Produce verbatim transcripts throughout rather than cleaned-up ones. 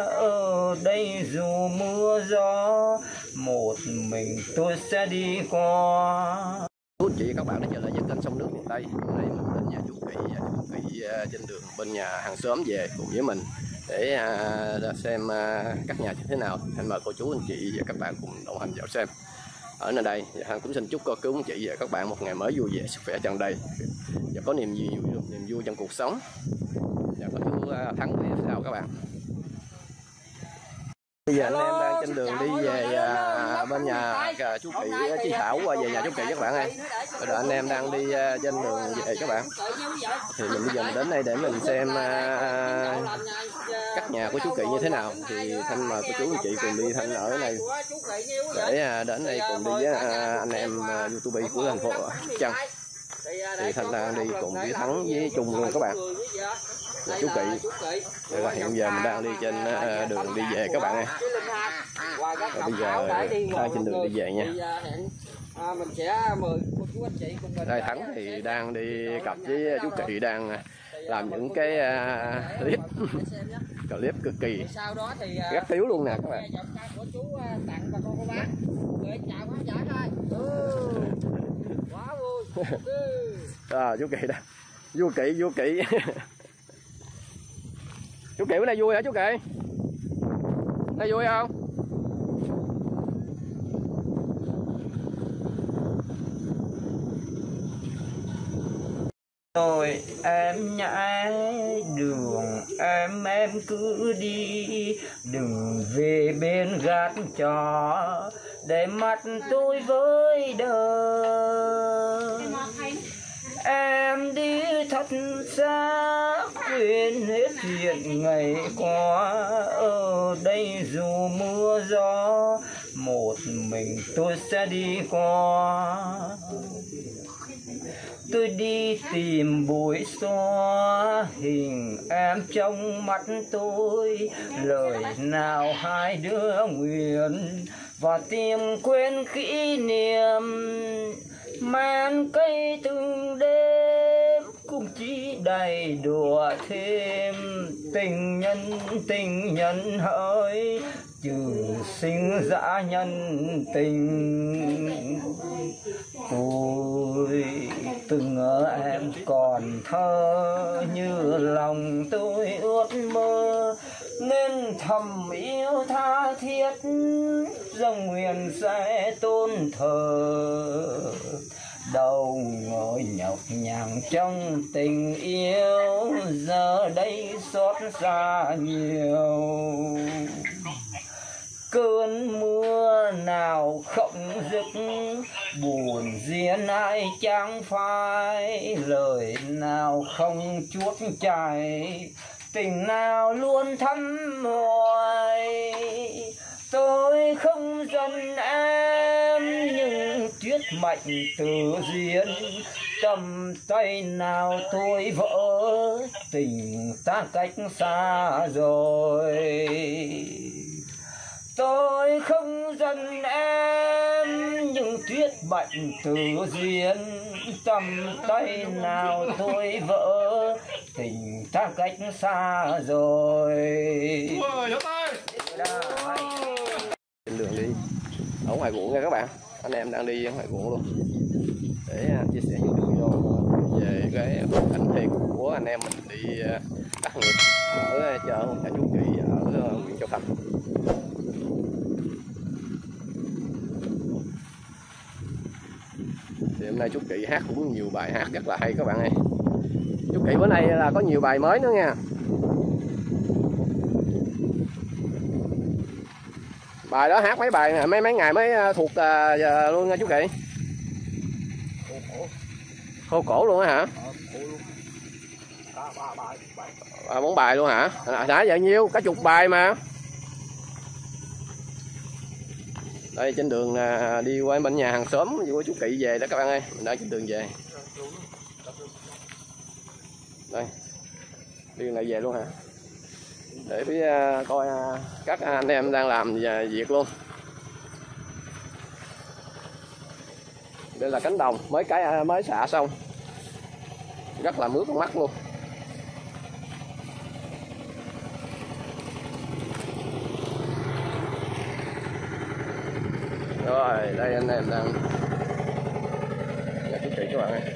ở đây dù mưa gió, một mình tôi sẽ đi qua. Chú chị các bạn đã trở lại với kênh Sông Nước Miền Tây. Hôm nay mình đến nhà chú Kỵ và chú Kỵ trên đường bên nhà hàng xóm về cùng với mình để xem các nhà như thế nào. Xin mời cô chú anh chị và các bạn cùng đồng hành vào xem. Ở nơi đây Hằng cũng xin chúc cô chú anh chị và các bạn một ngày mới vui vẻ, sức khỏe tràn đầy và có niềm vui niềm vui trong cuộc sống. Và có chú Thắng thì sao các bạn. Bây giờ anh em đang trên đường đi về à, bên nhà chú Kỵ Chí Thảo qua về nhà chú Kỵ các bạn ơi. Bây giờ anh em đang đi à, trên đường về các bạn. Thì mình bây giờ mình đến đây để mình xem à, các nhà của chú Kỵ như thế nào. Thì Thanh mời cô chú anh chị cùng đi Thanh ở này để à, đến đây cùng đi với à, anh em à, YouTube của thành phố Trăng. Thì Thanh đang đi cùng với Thắng với Trung luôn các bạn. Chú Kỵ. Đây là hiện giờ mình đang đi trên uh, đường đi về các bạn ơi. Và bây giờ đang trên đường đi về nha. Đây Thắng thì đang đi cặp với chú Kỵ đang làm những cái uh, clip clip cực kỳ rất thiếu luôn nè các bạn. À, chú Kỵ đây. Chú Kỵ, chú Kỵ. Chú Kỵ bữa nay vui hả chú Kỵ? Nay vui không? Rồi em nhảy đường em em cứ đi, đừng về bên gác trò để mắt tôi với đời. Em đi thật xa quên hết chuyện ngày qua, ở đây dù mưa gió một mình tôi sẽ đi qua. Tôi đi tìm bụi xóa hình em trong mắt tôi, lời nào hai đứa nguyện và tìm quên kỷ niệm. Man cây từng đêm cũng chỉ đầy đùa thêm, tình nhân tình nhân hỡi chừng sinh dã nhân tình. Tôi từng ngỡ em còn thơ như lòng tôi ước mơ, nên thầm yêu tha thiết dâng nguyện sẽ tôn thờ. Đâu ngồi nhọc nhằn trong tình yêu, giờ đây xót xa nhiều. Cơn mưa nào không dứt buồn riêng ai chẳng phai, lời nào không chuốt chảy tình nào luôn thắm hoài. Tôi không giận em nhưng tuyết mạnh tự duyên, tầm tay nào tôi vỡ tình ta cách xa rồi. Tôi không giận em nhưng tuyết mạnh tự duyên, tầm tay nào tôi vỡ tình ta cách xa rồi. Trên đường đi ở ngoài ruộng nha các bạn, anh em đang đi ở ngoài ruộng luôn để chia sẻ những video về cái cảnh thiệt của anh em mình đi tác nghiệp ở chợ nhà chú Kỵ ở huyện Châu Thành. Thì hôm nay chú Kỵ hát cũng nhiều bài hát rất là hay các bạn ơi. Chú Kỵ bữa nay là có nhiều bài mới nữa nha. Bài đó hát mấy bài mấy mấy ngày mới thuộc uh, luôn nha chú Kỵ. Khô cổ luôn á hả? À, bốn bài luôn hả? Đã vậy nhiêu? Cả chục bài mà. Đây trên đường uh, đi qua bên nhà hàng xóm của chú Kỵ về đó các bạn ơi. Mình đang trên đường về. Đây. Đi này về luôn hả? Để phía uh, coi uh, các anh em đang làm việc luôn. Đây là cánh đồng mới cái mới xạ xong, rất là mướt con mắt luôn. Rồi đây anh em đang chú Kỳ các bạn ơi.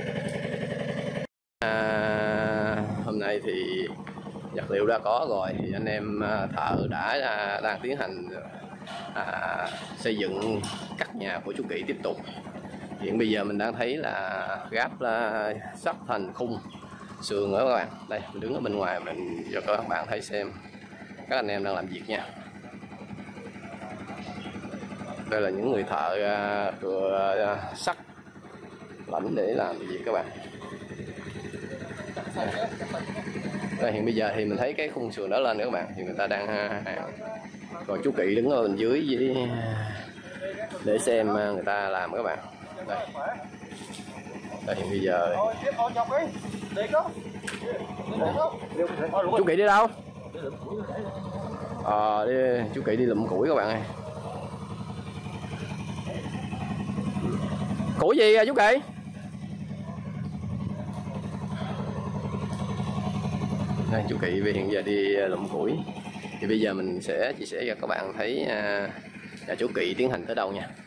À, hôm nay thì vật liệu đã có rồi thì anh em thợ đã đang tiến hành à, xây dựng cắt nhà của chú Kỳ tiếp tục. Hiện bây giờ mình đang thấy là gáp là sắp thành khung sườn nữa các bạn. Đây mình đứng ở bên ngoài mình cho các bạn thấy xem các anh em đang làm việc nha. Đây là những người thợ cửa sắt lãnh để làm việc các bạn. Đây, hiện bây giờ thì mình thấy cái khung sườn đó lên nữa các bạn, thì người ta đang hàng. Còn chú Kỳ đứng ở bên dưới với để xem người ta làm các bạn. Đây, đây hiện bây giờ chú Kỳ đi đâu? À, đi, chú Kỳ đi lụm củi các bạn ơi. Củi gì à chú Kỳ? Đây, chú Kỳ hiện giờ đi lụm củi. Thì bây giờ mình sẽ chia sẻ cho các bạn thấy à, nhà chú Kỳ tiến hành tới đâu nha.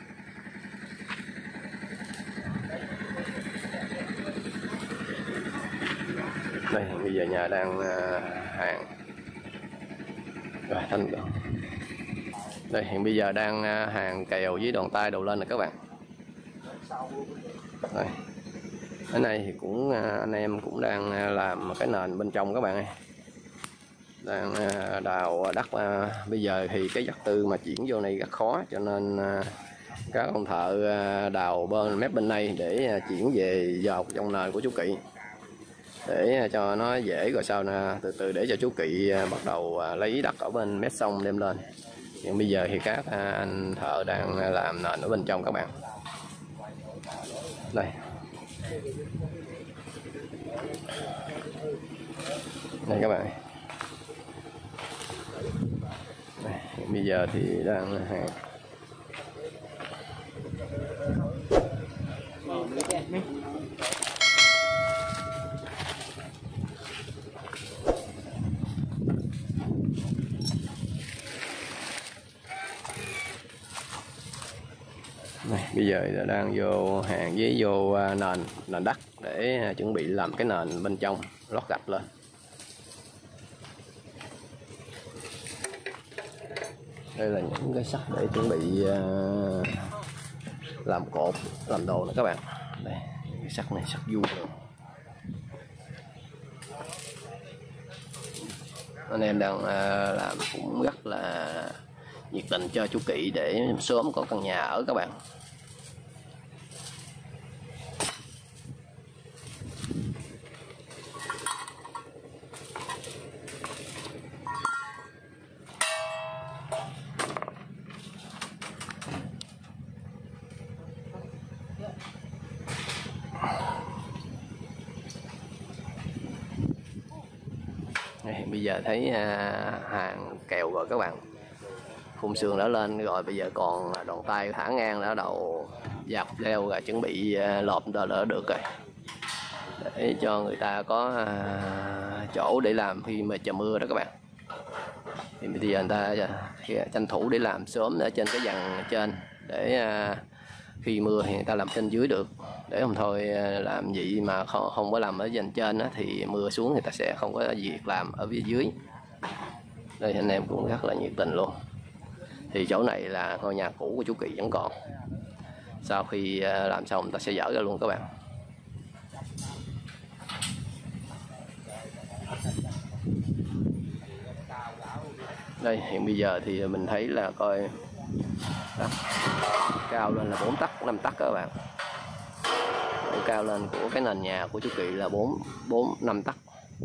Đây bây giờ nhà đang à, hàng rồi thanh rồi. Đây hiện bây giờ đang à, hàng kèo với đòn tay đầu lên rồi các bạn. Đây. Cái này thì cũng à, anh em cũng đang làm cái nền bên trong các bạn ơi. Đang à, đào đất à, bây giờ thì cái vật tư mà chuyển vô này rất khó, cho nên à, các ông thợ à, đào bên mép bên này để à, chuyển về vào trong nền của chú Kỳ để cho nó dễ, rồi sau nè từ từ để cho chú Kỳ à, bắt đầu à, lấy đất ở bên mép sông đem lên. Nhưng bây giờ thì các à, anh thợ đang làm nền ở bên trong các bạn. Đây. Đây các bạn. Đây, bây giờ thì đang hàng. Này, bây giờ đang vô hàng với vô nền nền đất để chuẩn bị làm cái nền bên trong lót gạch lên. Đây là những cái sắt để chuẩn bị uh, làm cột làm đồ nè các bạn. Đây cái sắt này sắt vuông rồi. Anh em đang uh, làm cũng rất là nhiệt tình cho chú Kỳ để sớm có căn nhà ở các bạn. Bây giờ thấy hàng kèo rồi các bạn, khung sườn đã lên rồi, bây giờ còn đòn tay thả ngang đã đầu dọc leo rồi, chuẩn bị lợp đỡ đỡ được rồi, để cho người ta có chỗ để làm khi mà trời mưa đó các bạn. Thì bây giờ người ta tranh thủ để làm sớm ở trên cái dàn trên, để khi mưa thì người ta làm trên dưới được, để không thôi làm gì mà không, không có làm ở dàn trên đó, thì mưa xuống người ta sẽ không có việc làm ở phía dưới. Đây anh em cũng rất là nhiệt tình luôn. Thì chỗ này là ngôi nhà cũ của chú Kỳ vẫn còn, sau khi làm xong người ta sẽ dỡ ra luôn các bạn. Đây hiện bây giờ thì mình thấy là coi đó, cao lên là bốn tấc năm tấc các bạn. Độ cao lên của cái nền nhà của chú Kỳ là bốn bốn năm tấc.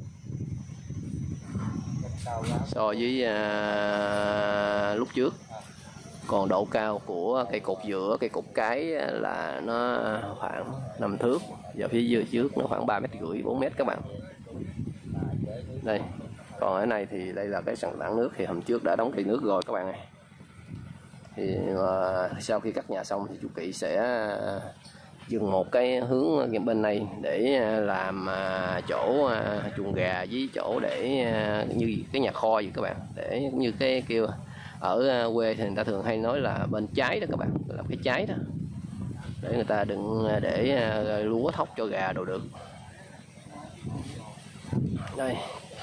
So với uh, lúc trước. Còn độ cao của cây cột giữa cây cột cái là nó khoảng năm thước, và phía dưới trước nó khoảng ba mét rưỡi bốn mét các bạn. Đây, còn ở này thì đây là cái sàn tản nước, thì hôm trước đã đóng cây nước rồi các bạn ơi. Thì uh, sau khi cắt nhà xong thì chú Kỳ sẽ dừng một cái hướng bên này để làm uh, chỗ uh, chuồng gà với chỗ để uh, như cái nhà kho vậy các bạn, để cũng như cái kêu ở quê thì người ta thường hay nói là bên trái đó các bạn, làm cái trái đó để người ta đừng để lúa thóc cho gà đồ được. Đây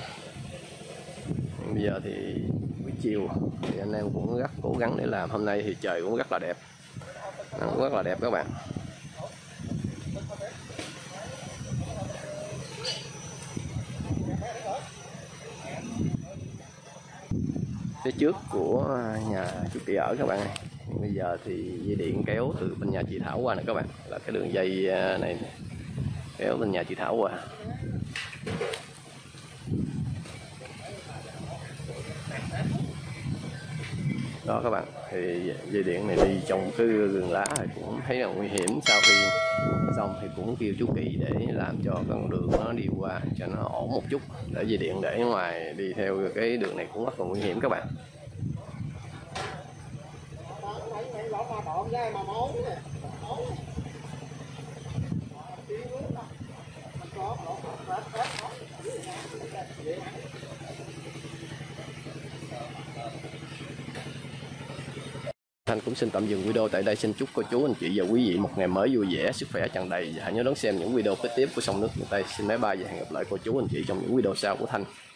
bây giờ thì buổi chiều thì anh em cũng rất cố gắng để làm. Hôm nay thì trời cũng rất là đẹp, cũng rất là đẹp các bạn. Phía trước của nhà chú Kỳ ở các bạn ơi. Bây giờ thì dây điện kéo từ bên nhà chị Thảo qua nè các bạn, là cái đường dây này kéo bên nhà chị Thảo qua. Đó các bạn, thì dây điện này đi trong cái rừng lá thì cũng thấy là nguy hiểm. Sau khi xong thì cũng kêu chú Kỳ để làm cho con đường nó đi qua cho nó ổn một chút, để dây điện để ngoài đi theo cái đường này cũng rất là nguy hiểm các bạn. Thanh cũng xin tạm dừng video tại đây. Xin chúc cô chú anh chị và quý vị một ngày mới vui vẻ, sức khỏe tràn đầy, và hãy nhớ đón xem những video kế tiếp của Sông Nước Miền Tây. Xin bye bye và hẹn gặp lại cô chú anh chị trong những video sau của Thanh.